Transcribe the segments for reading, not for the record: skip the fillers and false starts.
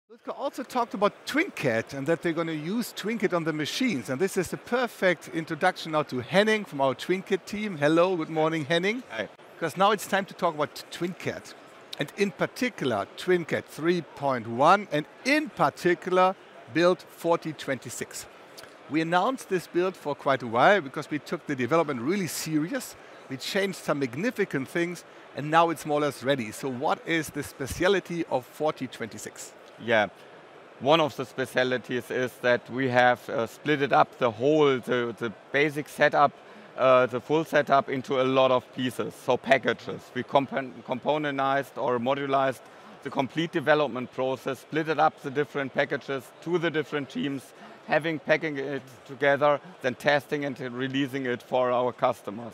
Lutke also talked about TwinCAD and that they're going to use TwinCAD on the machines. And this is the perfect introduction now to Henning from our TwinCAD team. Hello, good morning, Henning. Hi. Because now it's time to talk about TwinCAD. And in particular, TwinCAD 3.1 and in particular, build 4026. We announced this build for quite a while because we took the development really serious. We changed some significant things and now it's more or less ready. So what is the speciality of 4026? Yeah, one of the specialties is that we have split it up the basic setup, the full setup into a lot of pieces, so packages. We componentized or modularized the complete development process, split it up the different packages to the different teams, packing it together, then testing and releasing it for our customers.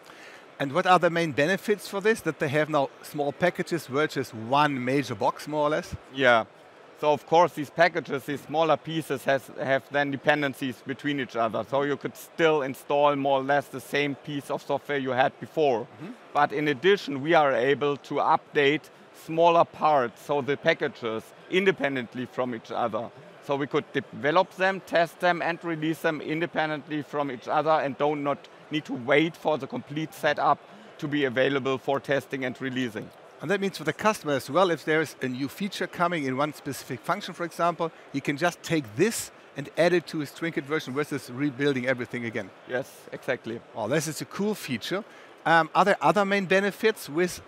And what are the main benefits for this? That they have now small packages versus one major box, more or less? Yeah. So of course these packages, these smaller pieces have then dependencies between each other. So you could still install more or less the same piece of software you had before. But in addition, we are able to update smaller parts, so the packages, independently from each other. So we could develop them, test them, and release them independently from each other and not need to wait for the complete setup to be available for testing and releasing. And that means for the customer as well, if there's a new feature coming in one specific function, for example, he can just take this and add it to his TwinCAD version versus rebuilding everything again. Yes, exactly. Oh, this is a cool feature. Are there other main benefits with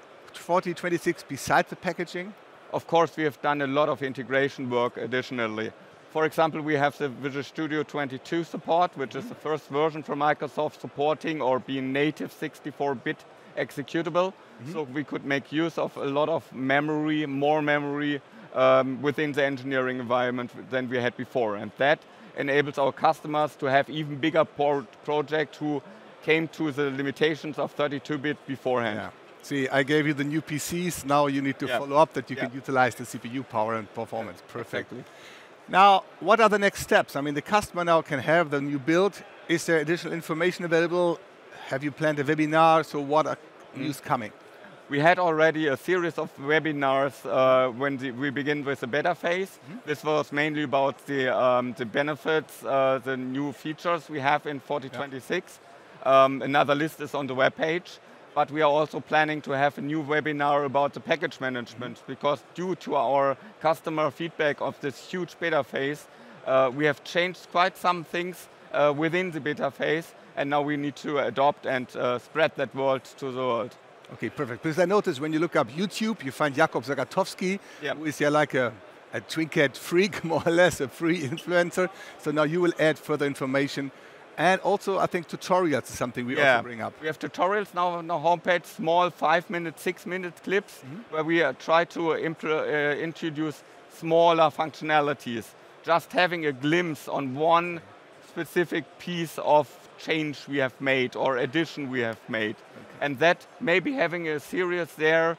4026 besides the packaging? Of course, we have done a lot of integration work additionally. For example, we have the Visual Studio 22 support, which is the first version from Microsoft supporting or being native 64-bit executable. So we could make use of a lot of memory, more memory within the engineering environment than we had before. And that enables our customers to have even bigger projects who came to the limitations of 32-bit beforehand. Yeah. See, I gave you the new PCs, now you need to follow up that you can utilize the CPU power and performance. Perfect. Exactly. Now, what are the next steps? I mean, the customer now can have the new build. Is there additional information available? Have you planned a webinar? So what are news coming? We had already a series of webinars when we begin with the beta phase. This was mainly about the benefits, the new features we have in 4026. Another list is on the web page. But we are also planning to have a new webinar about the package management because due to our customer feedback of this huge beta phase, we have changed quite some things within the beta phase and now we need to adopt and spread that word to the world. Okay, perfect. Because I noticed when you look up YouTube, you find Jakub Zagatowski, who is like a TwinCAD freak, more or less, a free influencer. So now you will add further information. And also, I think tutorials is something we also bring up. We have tutorials now on our homepage, small 5-minute, 6-minute clips, where we try to introduce smaller functionalities. Just having a glimpse on one specific piece of change we have made or addition we have made. And that maybe having a series there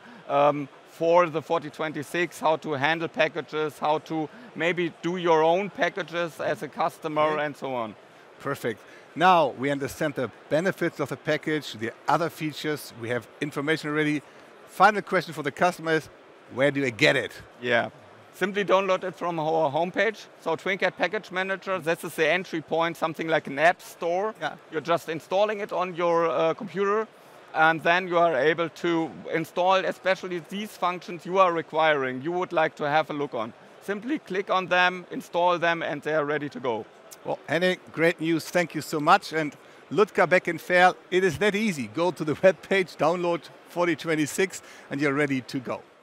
for the 4026, how to handle packages, how to maybe do your own packages as a customer and so on. Perfect. Now we understand the benefits of the package, the other features, we have information already. Final question for the customers, where do I get it? Yeah, simply download it from our homepage. So TwinCAD Package Manager, this is the entry point, something like an app store. You're just installing it on your computer and then you are able to install especially these functions you are requiring, you would like to have a look on. Simply click on them, install them, and they are ready to go. Well, Henning, great news. Thank you so much. And Lutke Beckenferl, it is that easy. Go to the web page, download 4026, and you're ready to go.